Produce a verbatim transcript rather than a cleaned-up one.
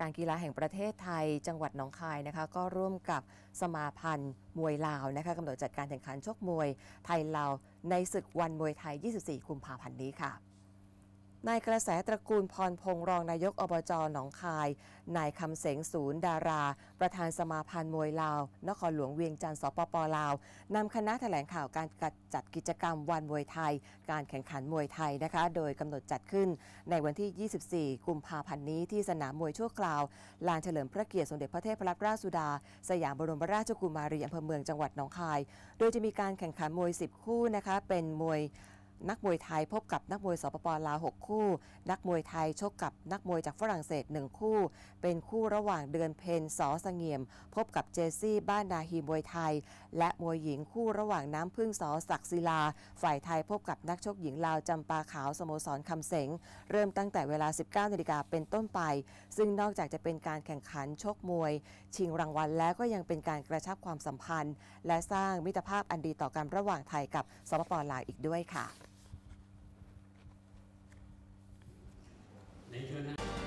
การกีฬาแห่งประเทศไทยจังหวัดหนองคายนะคะก็ร่วมกับสมาพันธ์มวยลาวนะคะกำหนดจัดการแข่งขันชกมวยไทยลาวในศึกวันมวยไทย ยี่สิบสี่ กุมภาพันธ์นี้ค่ะนายกระแสตระกูลพรพงษ์รองนายกอบจหนองคายนายคำเสงศูนย์ดาราประธานสมาพันธ์มวยลาวนครหลวงเวียงจันทร์สปปลาวนำคณะแถลงข่าวการจัดกิจกรรมวันมวยไทยการแข่งขันมวยไทยนะคะโดยกำหนดจัดขึ้นในวันที่ ยี่สิบสี่ กุมภาพันธ์นี้ที่สนามมวยชั่วคราวลานเฉลิมพระเกียรติสมเด็จพระเทพรัตนราชสุดาสยามบรมราชกุมารีอำเภอเมืองจังหวัดหนองคายโดยจะมีการแข่งขันมวยสิบคู่นะคะเป็นมวยนักมวยไทยพบกับนักมวยสปปลาวหกคู่นักมวยไทยชกกับนักมวยจากฝรั่งเศสหนึ่งคู่เป็นคู่ระหว่างเดือนเพ็ญสอเสงี่ยมพบกับเจซี่บ้านนาฮีมวยไทยและมวยหญิงคู่ระหว่างน้ำพึ่งสอศักดิ์ศิลาฝ่ายไทยพบกับนักชกหญิงลาวจำปาขาวสโมสรคำเสงเริ่มตั้งแต่เวลา สิบเก้านาฬิกาเป็นต้นไปซึ่งนอกจากจะเป็นการแข่งขันชกมวยชิงรางวัลแล้วก็ยังเป็นการกระชับความสัมพันธ์และสร้างมิตรภาพอันดีต่อกันระหว่างไทยกับสปปลาวอีกด้วยค่ะใน